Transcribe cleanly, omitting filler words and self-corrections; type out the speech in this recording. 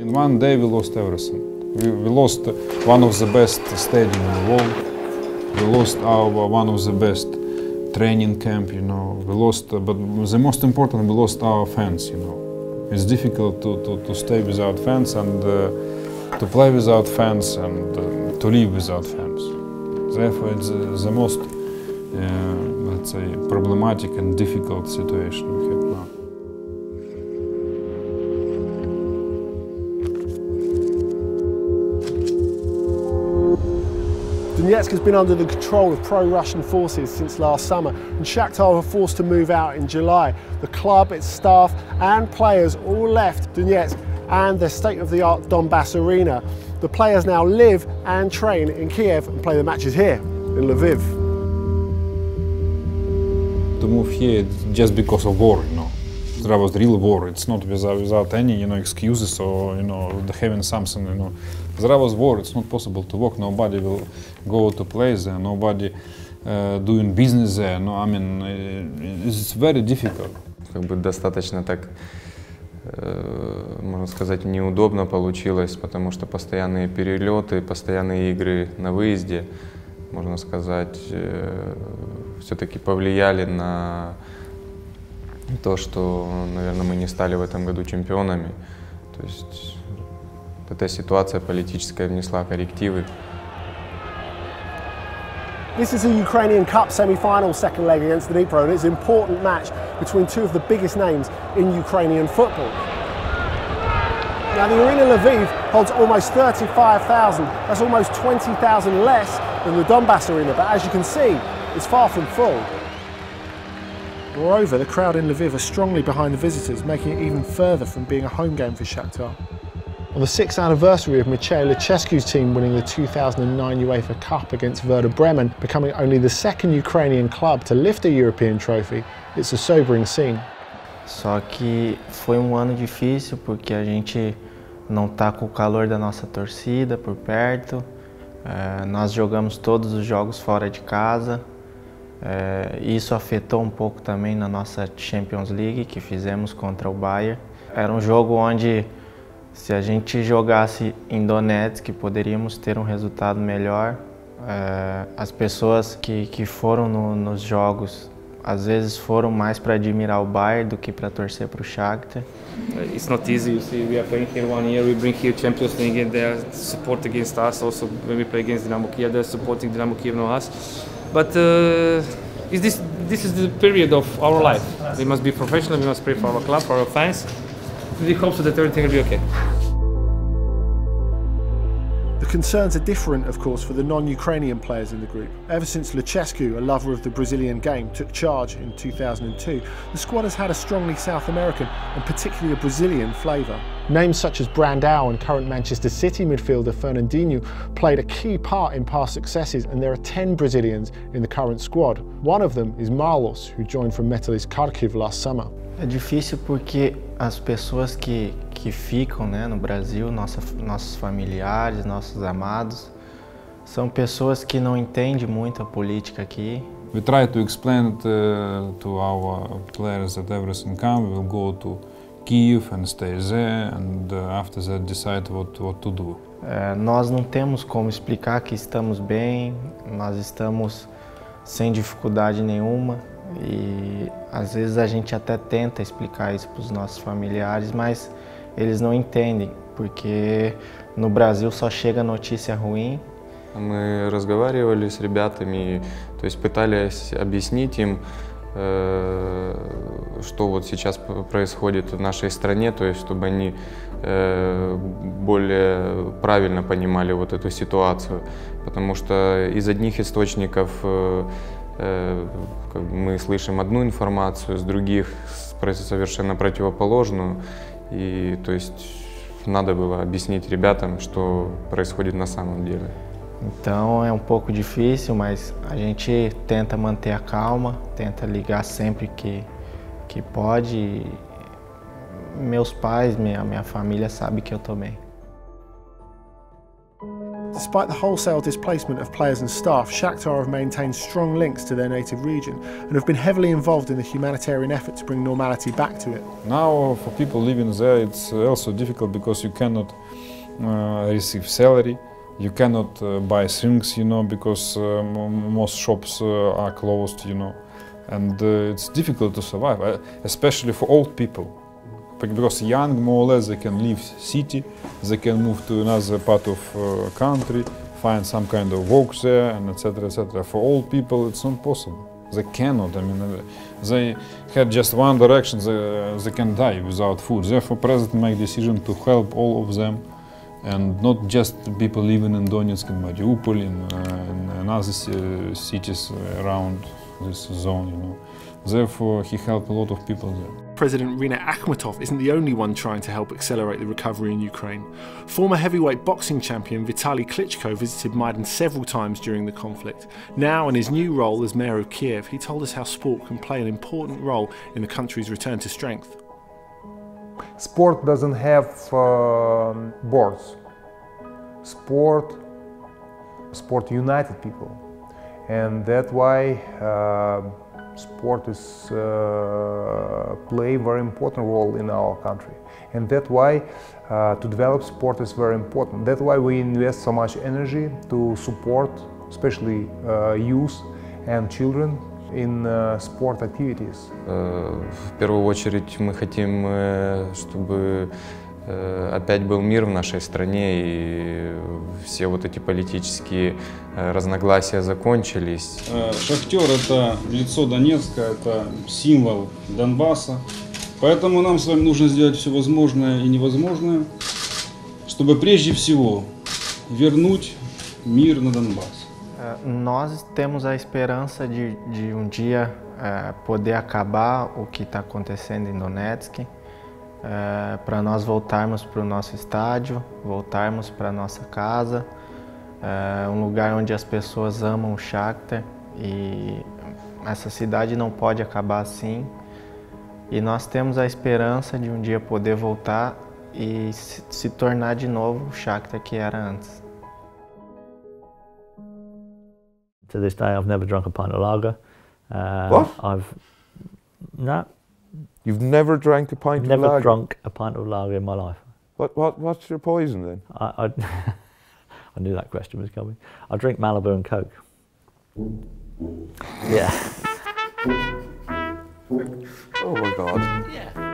In one day we lost everything. We lost one of the best stadiums in the world. We lost one of the best training camp, you know. We lost, but the most important, we lost our fans, you know. It's difficult to stay without fans and to play without fans and to live without fans. Therefore, it's the most, let's say, problematic and difficult situation we have now. Donetsk has been under the control of pro-Russian forces since last summer, and Shakhtar were forced to move out in July. The club, its staff and players all left Donetsk and their state-of-the-art Donbass arena. The players now live and train in Kiev and play the matches here in Lviv. To move here just because of war, you know. There was real war. It's not without any, you know, excuses or, you know, having something, you know. There was war. It's not possible to walk. Nobody will go to play there. Nobody doing business there. No, I mean, it's very difficult. Как бы достаточно так, можно сказать, неудобно получилось, потому что постоянные перелеты, постоянные игры на выезде, можно сказать, все-таки повлияли на то, что, наверное, мы не стали в этом году чемпионами. То есть эта ситуация политическая внесла коррективы. This is a Ukrainian Cup semi-final second leg against Dnipro, and it's an important match between two of the biggest names in Ukrainian football. Now, the arena Lviv holds almost 35,000. That's almost 20,000 less than the Donbass arena, but as you can see, it's far from full. Moreover, the crowd in Lviv are strongly behind the visitors, making it even further from being a home game for Shakhtar. On the 6th anniversary of Mircea Lucescu's team winning the 2009 UEFA Cup against Werder Bremen, becoming only the second Ukrainian club to lift a European trophy, it's a sobering scene. Só que foi ano difícil porque a gente não tá com o calor da nossa torcida por perto. Nós jogamos todos os jogos fora de casa. Isso afetou pouco também na nossa Champions League que fizemos contra o Bayern. Era jogo onde, se a gente jogasse em Donetsk, poderíamos ter resultado melhor. As pessoas que foram nos jogos, às vezes foram mais para admirar o Bayern do que para torcer para o Shakhtar. It's not easy. You see, we are playing here 1 year. We bring here Champions League, and they are support against us. Also, when we play against Dynamo Kiev, they are supporting Dynamo Kiev, not us. But this is the period of our life. We must be professional. We must pray for our club, for our fans. We hope so that everything will be okay. The concerns are different, of course, for the non-Ukrainian players in the group. Ever since Lucescu, a lover of the Brazilian game, took charge in 2002, the squad has had a strongly South American and particularly a Brazilian flavour. Names such as Brandao and current Manchester City midfielder Fernandinho played a key part in past successes, and there are 10 Brazilians in the current squad. One of them is Marlos, who joined from Metalist Kharkiv last summer. É difícil porque as pessoas que ficam, né, no Brasil, nossos familiares, nossos amados, são pessoas que não entendem muito a política aqui. We try to explain to our players that everything comes. We will go to Kiev and stay there, and after that decide what to do. Nós não temos como explicar que estamos bem, nós estamos sem dificuldade nenhuma. E às vezes a gente até tenta explicar isso para os nossos familiares, mas eles não entendem, porque no Brasil só chega notícia ruim. Мы разговаривали с ребятами, то есть пытались объяснить им, что вот сейчас происходит в нашей стране, то есть чтобы они более правильно понимали вот эту ситуацию, потому что из одних источников мы слышим одну информацию, с других совершенно противоположную, и то есть надо было объяснить ребятам, что происходит на самом деле. Então é pouco difícil, mas a gente tenta manter a calma, tenta ligar sempre que pode. Meus pais, minha família sabe que eu tô bem. Despite the wholesale displacement of players and staff, Shakhtar have maintained strong links to their native region and have been heavily involved in the humanitarian effort to bring normality back to it. Now, for people living there, it's also difficult because you cannot receive salary, you cannot buy things, you know, because most shops are closed, you know, and it's difficult to survive, especially for old people. Because young, more or less, they can leave city, they can move to another part of country, find some kind of work there, and etc., etc. For old people, it's not possible. They cannot. I mean, they had just one direction. They can die without food. Therefore, President made decision to help all of them, and not just people living in Donetsk and Mariupol and other cities around this zone. You know. Therefore, he helped a lot of people there. President Rinat Akhmetov isn't the only one trying to help accelerate the recovery in Ukraine. Former heavyweight boxing champion Vitaly Klitschko visited Maidan several times during the conflict. Now, in his new role as mayor of Kiev, he told us how sport can play an important role in the country's return to strength. Sport doesn't have boards. Sport united people, and that's why sport is play a very important role in our country, and that's why to develop sport is very important. That's why we invest so much energy to support, especially youth and children, in sport activities. В первую очередь мы хотим, чтобы опять был мир в нашей стране и все вот эти политические разногласия закончились. Шахтер — это лицо Донецка, это символ Донбасса. Поэтому нам с вами нужно сделать все возможное и невозможное, чтобы prежде всего вернуть мир на Donbass. Nós temos a esperança de dia poder acabar o que está acontecendo em Donetsk, para nós voltarmos para o nosso estádio, voltarmos para a nossa casa, lugar onde as pessoas amam o Shakhtar, e essa cidade não pode acabar assim. E nós temos a esperança de dia poder voltar e se tornar de novo o Shakhtar que era antes. To this day, I've never drunk a pint of lager. What? No. You've never drank a pint of lager? Never drunk a pint of lager in my life. What's your poison then? I knew that question was coming. I drink Malibu and Coke. Yeah. Oh my God. Yeah.